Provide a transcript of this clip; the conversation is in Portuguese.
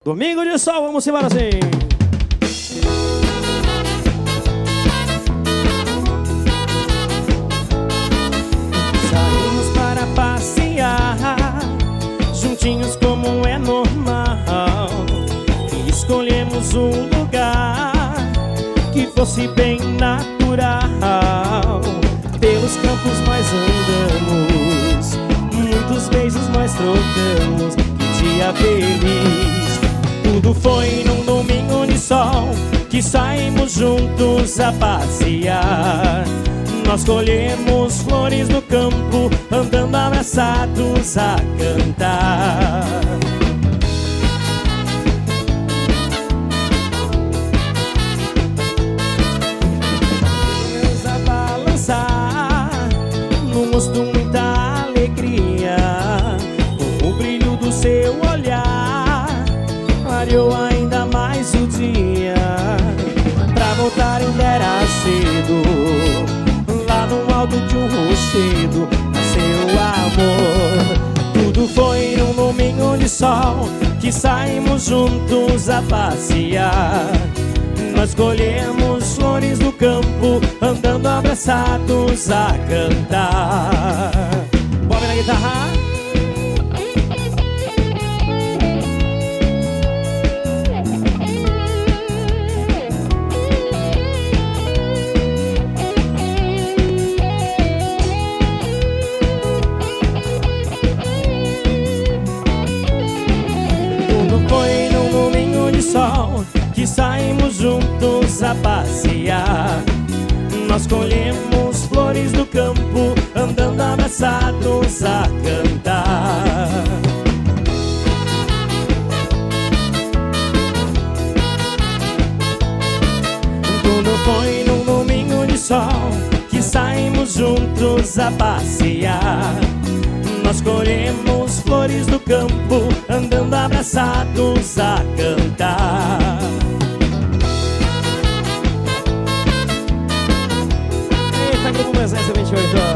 Domingo de sol, vamos embora assim. Saímos para passear, juntinhos como é normal, e escolhemos um lugar que fosse bem natural. Pelos campos nós andamos, muitos beijos nós trocamos. Que dia feliz! Tudo foi num domingo de sol que saímos juntos a passear. Nós colhemos flores no campo, andando abraçados a cantar. Vamos a balançar, no rosto muita alegria, com o brilho do seu olhar clareou ainda mais o dia. Pra voltar ainda era cedo, lá no alto de um rochedo nasceu amor. Tudo foi num domingo de sol que saímos juntos a passear. Nós colhemos flores no campo, andando abraçados a cantar. Bob na guitarra. Que saímos juntos a passear. Nós colhemos flores do campo, andando abraçados a cantar. Tudo foi num domingo de sol que saímos juntos a passear. Nós colhemos flores do campo, andando abraçados a cantar. Eita, Grupo Presença 28 horas.